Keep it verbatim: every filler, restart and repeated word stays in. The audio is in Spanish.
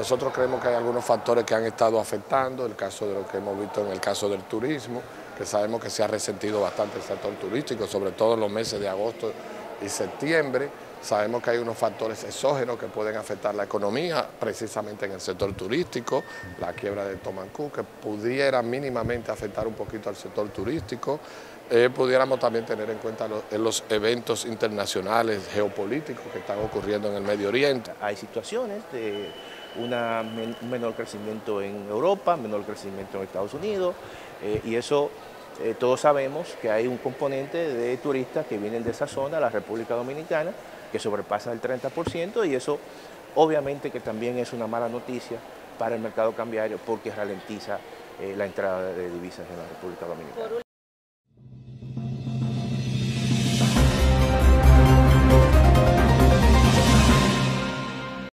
Nosotros creemos que hay algunos factores que han estado afectando, el caso de lo que hemos visto en el caso del turismo, que sabemos que se ha resentido bastante el sector turístico, sobre todo en los meses de agosto y septiembre. Sabemos que hay unos factores exógenos que pueden afectar la economía, precisamente en el sector turístico, la quiebra de Tomancú, que pudiera mínimamente afectar un poquito al sector turístico. Eh, pudiéramos también tener en cuenta los, en los eventos internacionales geopolíticos que están ocurriendo en el Medio Oriente. Hay situaciones de una, un menor crecimiento en Europa, menor crecimiento en Estados Unidos, eh, y eso eh, todos sabemos que hay un componente de turistas que vienen de esa zona, la República Dominicana, que sobrepasa el treinta por ciento, y eso obviamente que también es una mala noticia para el mercado cambiario porque ralentiza eh, la entrada de divisas en la República Dominicana.